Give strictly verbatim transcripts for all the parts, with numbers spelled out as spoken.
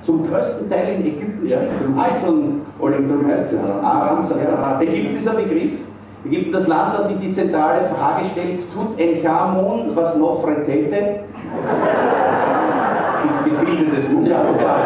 zum größten Teil in Ägypten ja. stimmt. Also ein Olympiader. Ägypten ist ein Begriff. Ägypten das Land, das sich die zentrale Frage stellt, tut Enchamun was Nofretete? Das gebildetes Buch. Ja,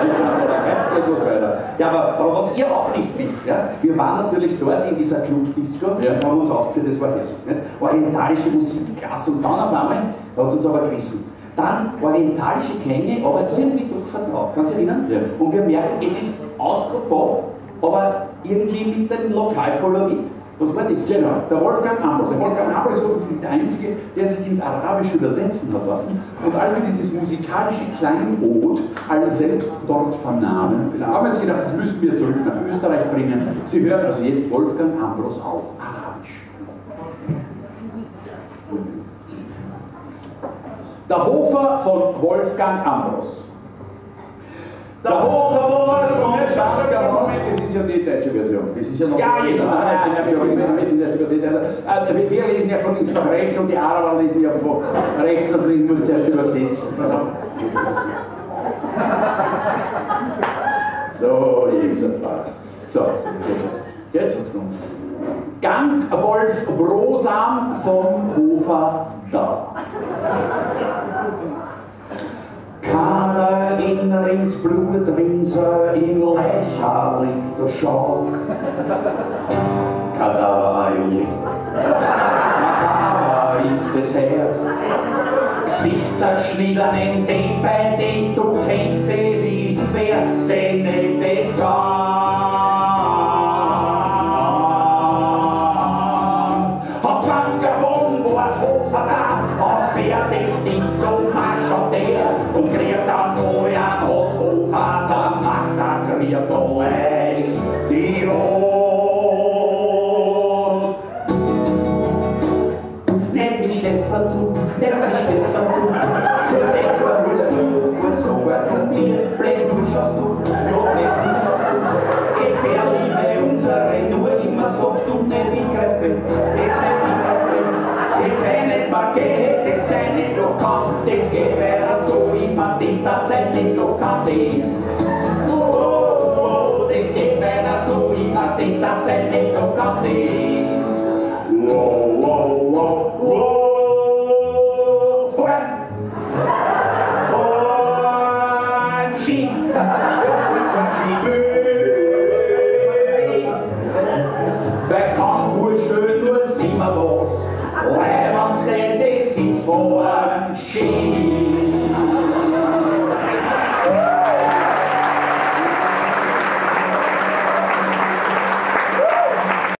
ja, aber, aber was ihr auch nicht wisst, ja, wir waren natürlich dort in dieser Club-Disco ja. und haben uns aufgeführt, das war herrlich. Nicht? Orientalische Musik, klasse, und dann auf einmal hat es uns aber gerissen. Dann orientalische Klänge, aber irgendwie doch vertraut. Kannst du dich erinnern? Ja. Und wir merken, es ist Austropop, aber irgendwie mit dem Lokalkolorit. Was war das? Genau, der Wolfgang Ambros. Der Wolfgang Ambros ist übrigens der Einzige, der sich ins Arabische übersetzen hat lassen. Und als wir dieses musikalische Kleinod alle selbst dort vernahmen, haben wir uns gedacht, das müssen wir zurück nach Österreich bringen. Sie hören also jetzt Wolfgang Ambros auf Arabisch. Der Hofer von Wolfgang Ambros. Der Hofer von Wolfgang Ambros. Das ist ja die deutsche Version. Das ist ja noch ja, jetzt, nein, nein, wir lesen erst übersetzt. Also, wir lesen ja von links nach rechts und die Araber lesen ja von rechts nach links, muss zuerst übersetzen. So, jetzt passt. So, jetzt geht's. Gang Wolf Brosam vom Hofer da. Keiner in Rings Blutrinse, in Lächer liegt der Schock. Kadaver Aioli. Makaber ist das Herz. Gesichtserschnittenen Deppen, den du kennst, das ist wer, sendet es gar. Auf zwanziger Wochen war's Hofer da, auf fertig dich so maschert der und kriegt dann vorher Hofer, der massakriert euch die Rot. Nenn mich Stefan, du, nenn mich Stefan, du, für den du willst du, für so weit von mir, blend du schaust du, ja, blend du schaust du, gefährlich bei unsere, nur immer sagst du nicht, ich greif bin, das nicht, ich greif bin, das sei nicht mal geht, das sei nicht lokal, das geht weiter so, wie man das, das sei nicht lokal, das, oh, oh, oh, das geht weiter so, wie man das, das sei nicht lokal, das, wow, wow, wow, wow. Ski.